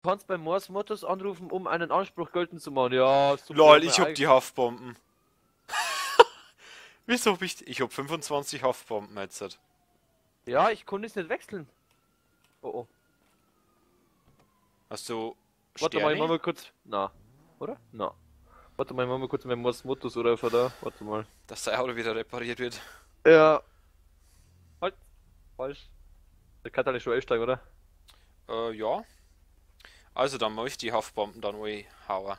kannst bei Mors Motors anrufen, um einen Anspruch geltend zu machen. Ja, super. Lol, ich hab die Haftbomben. Wieso hab ich... Ich hab 25 Haftbomben jetzt. Ja, ich konnte es nicht wechseln. Oh oh. Hast du Warte mal, ich mach Sterne? mal kurz. Na. Oder? Na. Warte mal, ich mach mal kurz meinen Mors Motors oder da. Warte mal. Dass dein Auto wieder repariert wird. Ja. Halt. Falsch. Der kann halt schon einsteigen, oder? Ja. Also dann muss ich die Haftbomben dann hauen.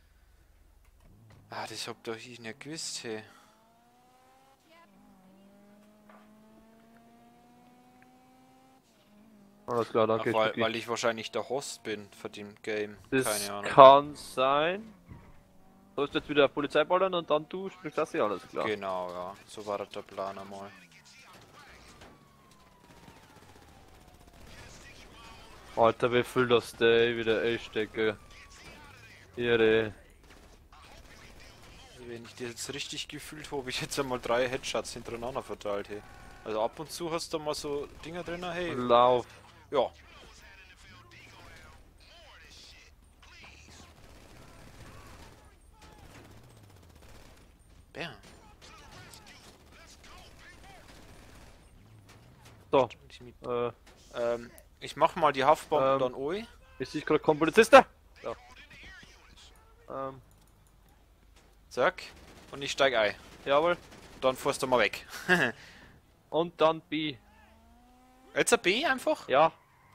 Ah, das hab doch ich nicht gewusst, hey. Alles klar, Ach, danke. weil ich wahrscheinlich der Host bin für den Game. Das Keine Ahnung. kann sein. Sollst jetzt wieder Polizei ballern und dann du springst das hier, alles klar. Genau, ja. So war der Plan einmal. Alter, wie viel das Day wieder einstecke. Ihre. Also wenn ich das jetzt richtig gefühlt habe, ich jetzt einmal 3 Headshots hintereinander verteilt, hey. Also ab und zu hast du mal so Dinger drin, hey. Lauf. Ja. Bam. So. Ich mach mal die Haftbomben Ähm. dann oi. Ist ich gerade kein Polizist da? Ja. Zack. Und ich steig ein. Jawohl. Dann fährst du mal weg. Und dann B. Jetzt ein B einfach? Ja.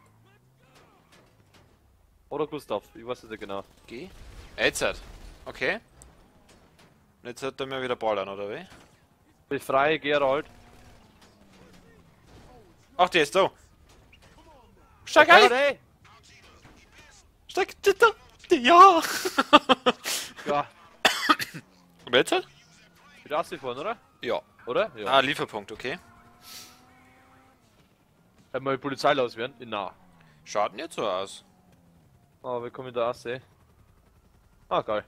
Oder Gustav, ich weiß es nicht genau. G. Jetzt halt. Okay. Und jetzt hat er mir wieder ballern, oder wie? Befreie Gerald. Ach, der ist da. Steig ein! Hey. Steig! Ja! Ja. Und jetzt halt? Wieder ausgefahren, oder? Ja. Oder? Ja. Ah, Lieferpunkt, okay. Hätten wir die Polizei los werden? Na. Schaut nicht so aus. Ah, wie komme ich da aus, ey? Ah, geil.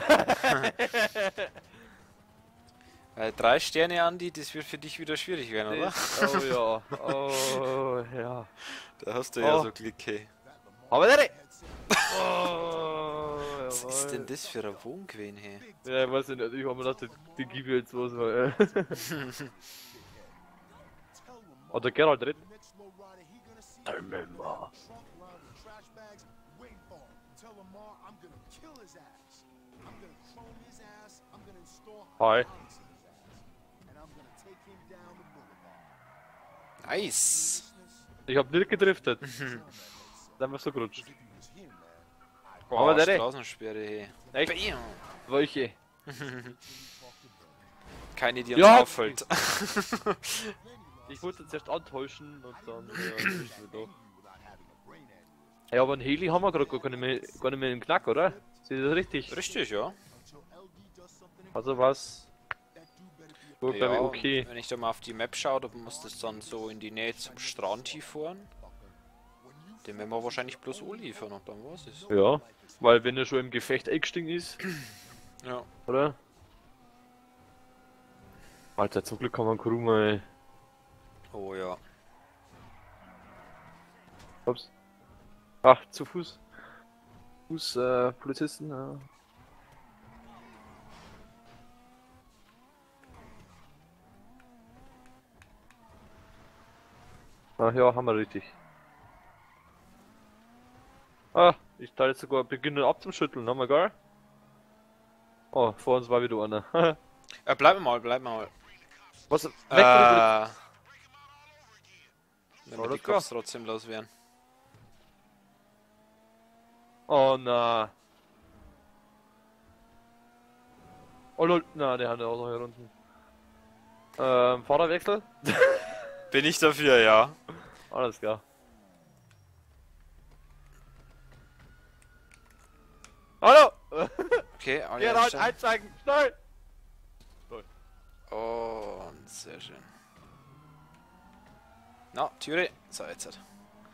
3 Sterne, Andi, das wird für dich wieder schwierig werden, oder? Oh ja. Oh ja. Da hast du ja Oh. so Glück, hey. Aber der! Oh, Was ist denn das für ein Wohn gewesen, hey? Ja, ich weiß nicht, ich hab mir gedacht, die gebe ich jetzt was, weil. Oh, der Gerald redet. Remember. Hi. Nice! Ich hab nicht gedriftet. Einfach so gerutscht. Oh, Aber der- Straßensperre, hey. Echt? Bam. Welche? Keine, die uns Ja. auffällt. Ich wollte zuerst antäuschen und dann. Ja, aber ein Heli haben wir gerade gar nicht mehr im Knack, oder? Seht ihr das richtig? Richtig, ja. Also was? Gut, Ja, glaube ich, okay. wenn ich da mal auf die Map schaue, dann muss das dann so in die Nähe zum Strand hier fahren. Den werden wir wahrscheinlich bloß liefern und dann was ist. Ja, weil wenn er schon im Gefecht eingestiegen ist, Ja. oder? Alter, zum Glück haben wir einen Crew mal. Oh ja. Ups. Ach, zu Fuß. Polizisten, ja. Ach ja, haben wir richtig. Ah, ich teile jetzt sogar beginnen abzuschütteln, haben wir geil? Oh, vor uns war wieder einer. Bleib mal, bleib mal. Was? Weg mit Wenn wir Alles die Cops trotzdem los wären. Oh na. Oh lol, na, der hat ja auch noch hier unten. Fahrerwechsel? Bin ich dafür, ja. Alles klar. Hallo! Okay, alle Hier halt einstellen. einsteigen, schnell! Und sehr schön. Na, Türe. So, jetzt hat.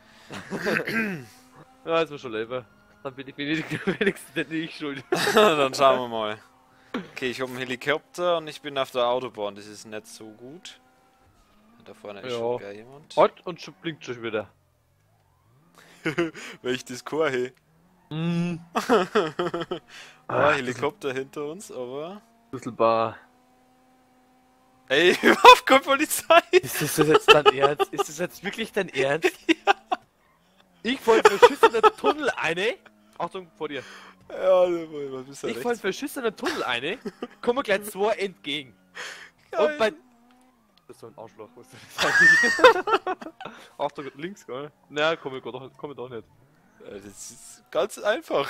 Ja, jetzt muss schon leben. Dann bin ich wenigstens nicht schuld. Dann schauen wir mal. Okay, ich habe einen Helikopter und ich bin auf der Autobahn. Das ist nicht so gut. Da vorne ist Ja. schon geil jemand. Halt und schon blinkt schon wieder. Weil ich das Chor, hey. Mm. Ah, Ach, Helikopter hinter uns, aber... Düsselbar. Ey, überhaupt keine Polizei! Ist das jetzt dein Ernst? Ist das jetzt wirklich dein Ernst? Ich fall in verschissenen Tunnel eine. Achtung, vor dir. Ja, was bist du Ich fall in rechts? verschissenen Tunnel eine. Kommen mir gleich zwei entgegen. Und bei. Geil. Das ist so ein Arschloch, was ist das eigentlich? Achtung, links, gell? Naja, komm ich doch nicht. Das ist ganz einfach.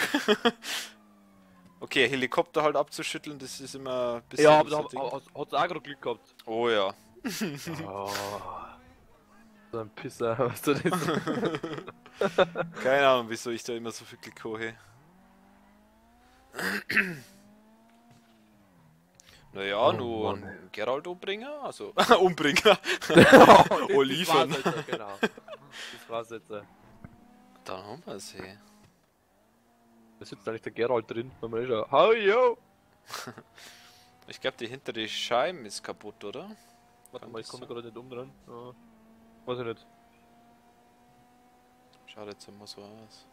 Okay, Helikopter halt abzuschütteln, das ist immer ein bisschen Ja, aber so da ein Ding. hat's auch gerade Glück gehabt. Oh ja. Oh, so ein Pisser, was du das? Keine Ahnung, wieso ich da immer so viel Glück habe. Naja, Oh nur Mann. ein Geralt umbringer, also Umbringer. Das Liefern. war's jetzt, genau. Das war's jetzt. Dann haben wir sie. Da sitzt eigentlich der Geralt drin, wenn man schon. How yo! Ich glaube, die hintere Scheibe ist kaputt, oder? Warte Kann mal, ich das komme sein? gerade nicht um dran. Ja. Weiß ich nicht. Schaut jetzt immer so aus.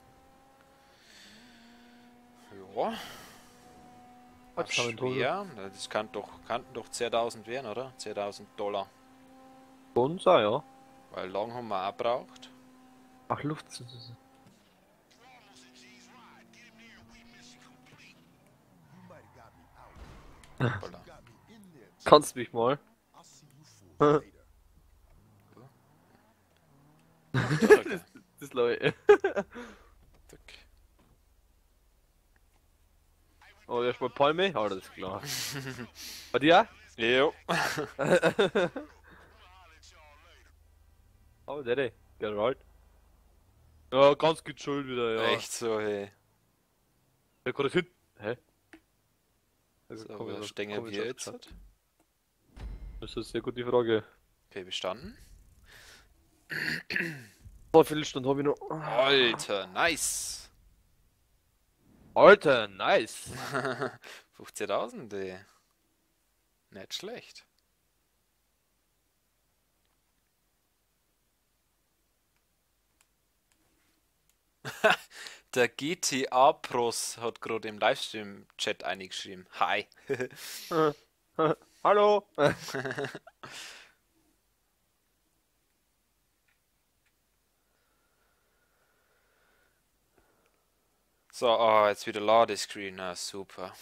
Ja, Was auch haben wir denn schwer. Na, das kannten doch 10.000 werden, oder? 10.000 Dollar. Schon sein, ja. Weil lang haben wir auch braucht. Ach, Luft. Hoppala. Kannst mich mal. Zack. Das Leute. Oh, erstmal Palme? Ja, das ist klar. Bei dir? Jo. Oh, der Geralt. Ja, ganz gechillt wieder, ja. Echt so, hey. Der kommt hin. Hä? So, Komm, was ich stehen komm, wir ich jetzt? schon. Das ist eine sehr gute Frage. Okay, bestanden. Boah, Viertelstunde habe ich noch. Alter, nice. Alter, nice. 15.000, ey. Nicht schlecht. Der GTA Pros hat gerade im Livestream-Chat eingeschrieben. Hi. Hallo. So, oh, jetzt wieder Ladescreen. Na, super.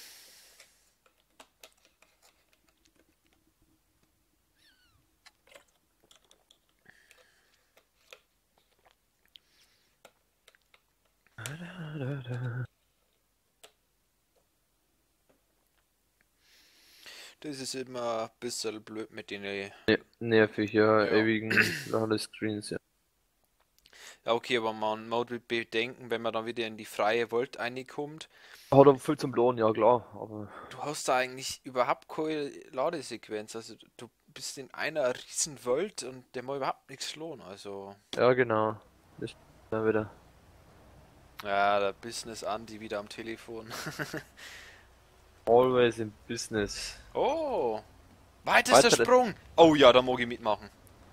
Das ist immer ein bisschen blöd mit den... Nervig, ja, Ja. ewigen Ladescreens, ja. Ja, okay, aber man muss bedenken, wenn man dann wieder in die freie Welt reinkommt, Hat er viel zum Lohn, ja klar, aber. du hast da eigentlich überhaupt keine Ladesequenz. Also du bist in einer riesen Welt und der mal überhaupt nichts lohnen. Also, Ja, genau. Das dann wieder. ja, der Business Andy wieder am Telefon. Always in business. Oh, weitester Weitere. Sprung. Oh ja, da mag ich mitmachen.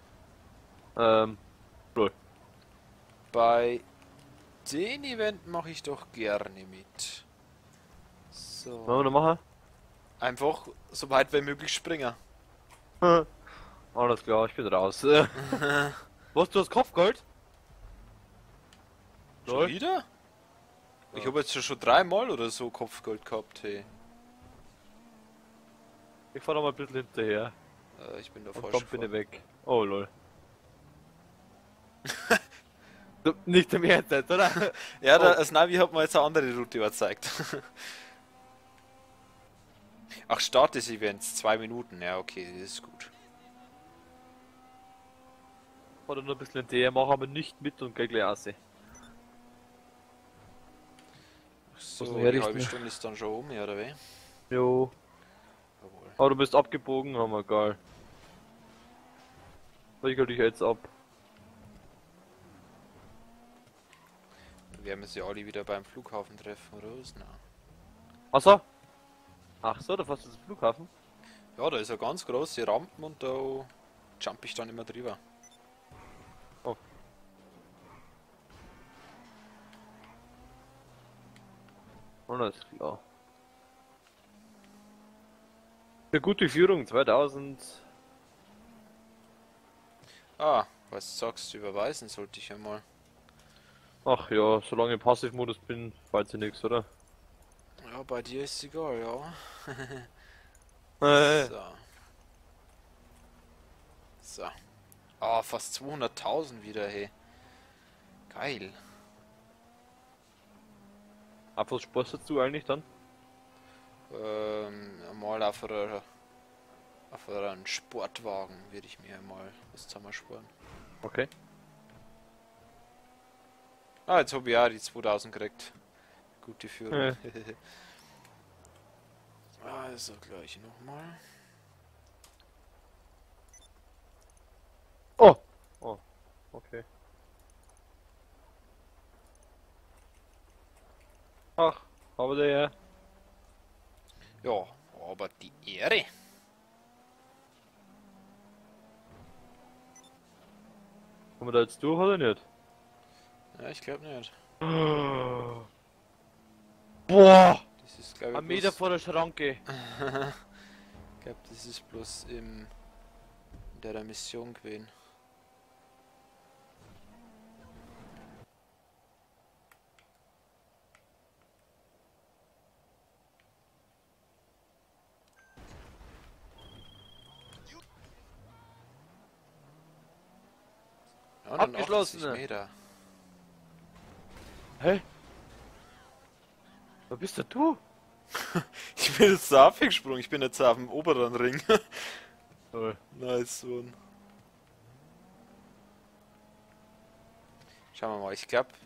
Lol. Bei den Event mache ich doch gerne mit. Wollen wir So, noch machen? einfach so weit wie möglich springen. Alles klar, ich bin raus. Was, du hast Kopfgold? Schon Lol. wieder? Ich Ja. habe jetzt schon 3-mal oder so Kopfgold gehabt, hey. Ich fahr noch mal ein bisschen hinterher. Ich bin da Und falsch dann bin ich gefahren. weg. Oh lol. Du, nicht im Ernst jetzt, oder? Ja, Oh. das Navi hat mir jetzt eine andere Route überzeigt. Ach, Start des Events, 2 Minuten. Ja, okay, das ist gut. Fahr da nur ein bisschen hinterher, mach aber nicht mit und geh gleich raus. So, Muss man die herrichten. halbe Stunde ist dann schon um, ja, oder wie? Jo. Jawohl. Aber du bist abgebogen, haben wir geil. Ich dich jetzt ab. Dann werden wir sie alle wieder beim Flughafen treffen, oder was? Nein. Achso? Ach so, da fährst du zum Flughafen? Ja, da ist eine ganz große Rampe und da jump ich dann immer drüber. Alles klar. Eine gute Führung, 2000. Ah, was du sagst, überweisen sollte ich ja mal. Ach ja, solange ich im Passivmodus bin, fällt sie nichts, oder? Ja, bei dir ist egal, ja. Äh, So. So. Ah, fast 200.000 wieder, hey. Geil. auf was sparst du eigentlich dann? Mal auf einen Sportwagen würde ich mir mal was zusammensparen. Okay. Ah, jetzt habe ich auch die 2000 gekriegt. Gute Führung. Äh. Also gleich nochmal. Oh! Oh, okay. Ach, aber der ja. Ja, aber die Ehre. Kommen wir da jetzt durch oder nicht? Ja, ich glaube nicht. Boah! Das ist, glaube ich, Ein Meter bloß, vor der Schranke. ich glaube, das ist bloß in der Mission gewesen. Ja, dann 80 Abgeschlossen. Meter. Hä? Wo bist denn du? Ich bin jetzt da abgesprungen, ich bin jetzt auf dem oberen Ring. Oh. Nice one. Schauen wir mal, ich glaube.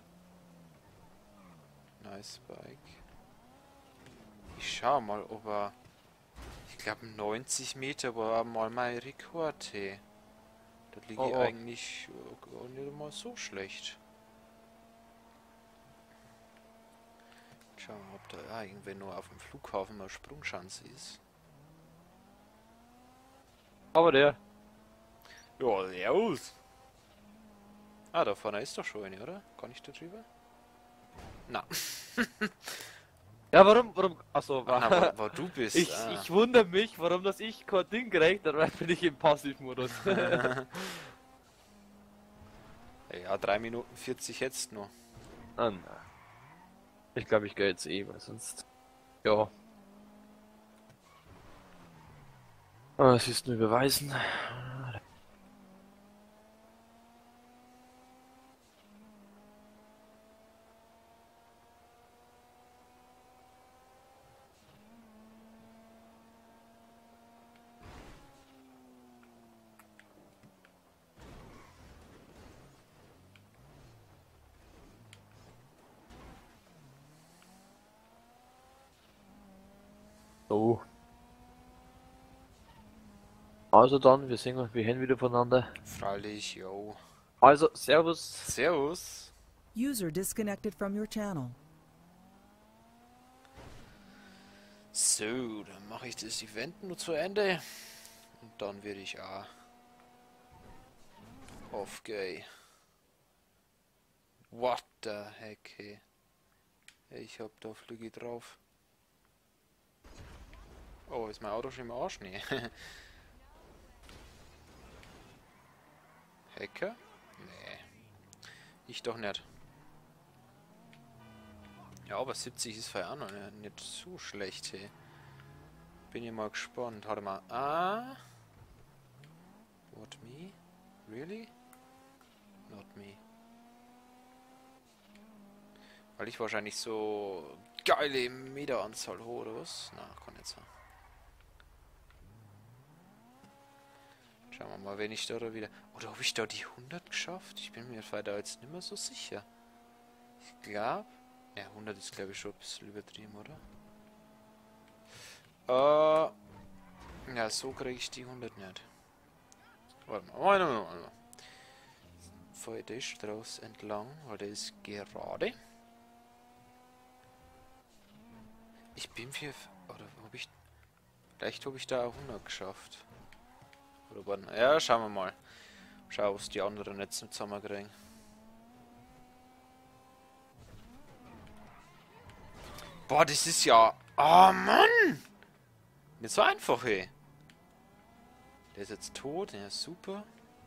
Nice Bike. Ich schau mal, ob er. Ich glaube 90 Meter war mal mein Rekord, hey. Da liege ich Oh, oh. eigentlich gar nicht mal so schlecht. Schauen wir mal, ob da irgendwer nur auf dem Flughafen mal Sprungschanze ist. Aber der. Ja, servus. Ah, da vorne ist doch schon eine, oder? Gar nicht da drüber? Na. Ja, warum? Achso, Ah, na, wo du bist. ich wundere mich, warum das ich kein Ding krieg, dann bin ich im Passivmodus. Ja, 3 Minuten 40 jetzt nur. Ah, na. Ich glaube, ich gehe jetzt eh, weil sonst. Ja. Ah, es ist nur überweisen. So. Also dann, wir hören wieder voneinander. Freilich, yo. Also, Servus. Servus. User disconnected from your channel. So, dann mache ich das Event nur zu Ende. Und dann werde ich auch aufgehen. What the heck, hey. Ich hab da Flügge drauf. Oh, ist mein Auto schon im Arsch? Nee. Hacker? Nee. Ich doch nicht. Ja, aber 70 ist für auch noch nicht so schlecht, hey. Bin ja mal gespannt. Warte mal. Ah. What, me? Really? Not me. Weil ich wahrscheinlich so geile Meteranzahl hoch, oder was? Na, kann nicht sein. Schauen wir mal, wenn ich da wieder... Oder habe ich da die 100 geschafft? Ich bin mir da jetzt nicht mehr so sicher. Ich glaube... Ja, 100 ist glaube ich schon ein bisschen übertrieben, oder? Ja, so kriege ich die 100 nicht. Warte mal, warte mal. Fahre die Straße entlang, weil der ist gerade. Ich bin für... Oder habe ich... Vielleicht habe ich da auch 100 geschafft. Oder warte, ja, schauen wir mal. Schau, was die anderen jetzt zusammenkriegen. Boah, das ist ja... Oh, Mann! Nicht so einfach, ey. Der ist jetzt tot, der ist super.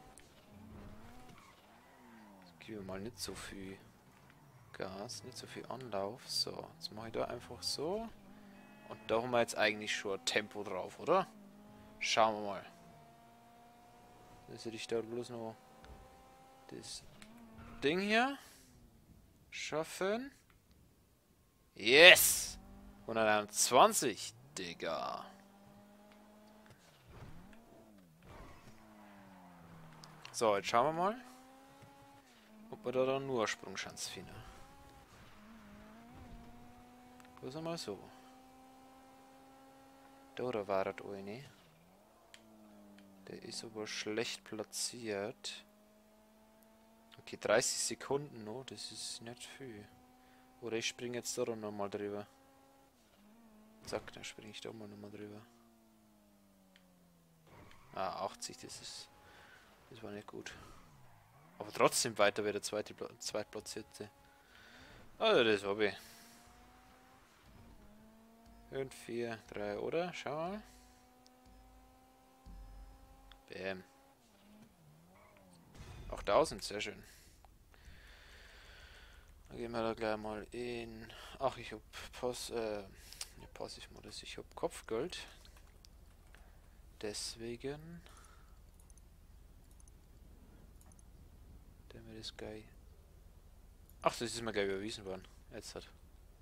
Jetzt geben wir mal nicht so viel Gas, nicht so viel Anlauf. So, jetzt mache ich da einfach so. Und da haben wir jetzt eigentlich schon Tempo drauf, oder? Schauen wir mal. Dass ich da bloß noch das Ding hier schaffen. Yes! 121, Digga. So, jetzt schauen wir mal, ob wir da dann nur Sprungschanz finden. Bloß einmal so. Da war das eine. Der ist aber schlecht platziert. Okay, 30 Sekunden noch, das ist nicht viel. Oder ich springe jetzt da nochmal drüber. Zack, dann springe ich da mal nochmal drüber. Ah, 80, das war nicht gut. Aber trotzdem weiter wäre der zweitplatzierte. Also das habe ich. 5, 4, 3, oder? Schau mal. Bam. 8000, sehr schön. Dann gehen wir da gleich mal in... Ach, ich hab Passiv-Modus, ich hab Kopfgeld. Deswegen... Der mir das gleich... Ach, das ist mir gleich überwiesen worden. Jetzt hat...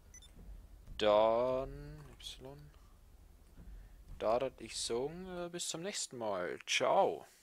Dann... Y... Da würde ich sagen, bis zum nächsten Mal. Ciao.